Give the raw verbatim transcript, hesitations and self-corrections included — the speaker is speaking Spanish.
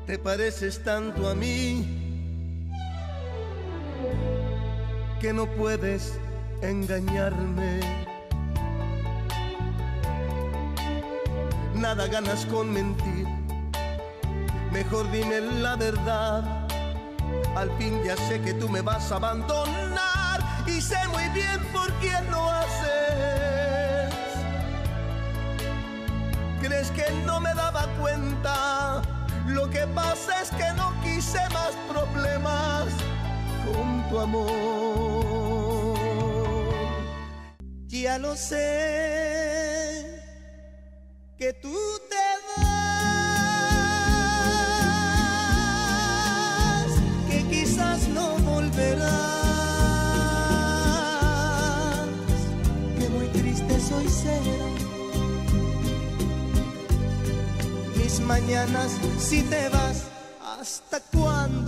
Te pareces tanto a mí que no puedes engañarme. Nada ganas con mentir, mejor dime la verdad. Al fin ya sé que tú me vas a abandonar y sé muy bien por quién lo haces. ¿Crees que no me daba cuenta? Lo que pasa es que no quise más problemas con tu amor. Ya lo sé, que tú te vas, que quizás no volverás, que muy triste soy será. Mis mañanas si te vas, ¿hasta cuándo?